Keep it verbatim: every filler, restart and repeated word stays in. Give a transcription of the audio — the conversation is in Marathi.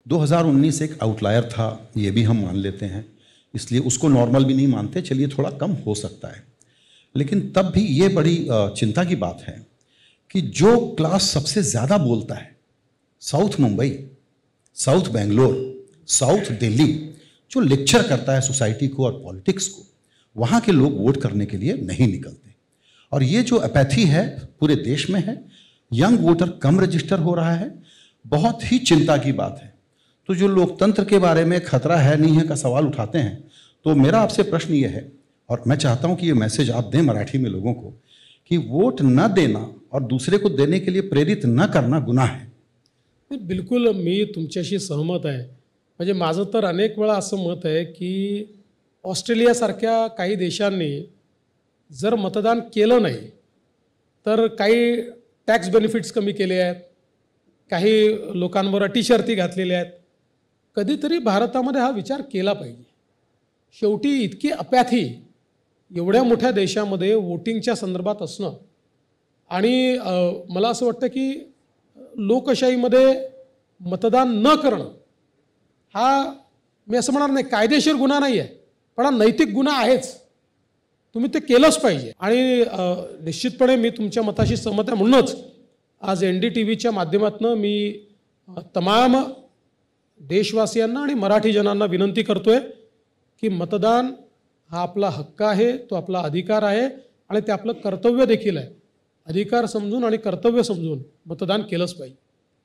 दो हज़ार उन्नीस एक आउटलायर था, ये भी हम मान लेते हैं, इसलिए उसको नॉर्मल भी नहीं मानते, चलिए थोड़ा कम हो सकता है। लेकिन तब भी ये बड़ी चिंता की बात है कि जो क्लास सबसे ज़्यादा बोलता है, south Mumbai, south Bangalore, south Delhi, जो लेक्चर करता है सोसाइटी को और पॉलिटिक्स को, वहाँ के लोग वोट करने के लिए नहीं निकलते। और ये जो अपैथी है पूरे देश में है, यंग वोटर कम रजिस्टर हो रहा है, बहुत ही चिंता की बात है। तो जो लोकतंत्र के बारे में खतरा है नहीं है का सवाल उठाते हैं, तो मेरा आपसे प्रश्न ये है, और मैं चाहता हूँ कि ये मैसेज आप दें मराठी में लोगों को, कि वोट न देना और दूसरे को देने के लिए प्रेरित न करना गुन्हा है। बिल्कुल मी तुमच्याशी सहमत आहे। म्हणजे माझं तर अनेक वेळा असं मत आहे की ऑस्ट्रेलियासारख्या काही देशांनी जर मतदान केलं नाही तर काही टॅक्स बेनिफिट्स कमी केले आहेत, काही लोकांवर अटी शर्ती घातलेल्या आहेत। कधीतरी भारतामध्ये हा विचार केला पाहिजे। शेवटी इतकी अपॅथी एवढ्या मोठ्या देशामध्ये वोटिंगच्या संदर्भात असणं आणि मला असं वाटतं की लोकशाहीमध्ये मतदान न करणं हा मी असं म्हणणार नाही कायदेशीर गुन्हा नाही आहे, पण हा नैतिक गुन्हा आहेच। तुम्ही ते केलंच पाहिजे। आणि निश्चितपणे मी तुमच्या मताशी सहमत आहे। म्हणूनच आज एन डी टी व्हीच्या माध्यमातून मी तमाम देशवासियांना आणि मराठी जनांना विनंती करतोय की मतदान हा आपला हक्क आहे, तो आपला अधिकार आहे आणि ते आपलं कर्तव्य देखील आहे। अधिकार समजून आणि कर्तव्य समजून मतदान केलंच पाहिजे।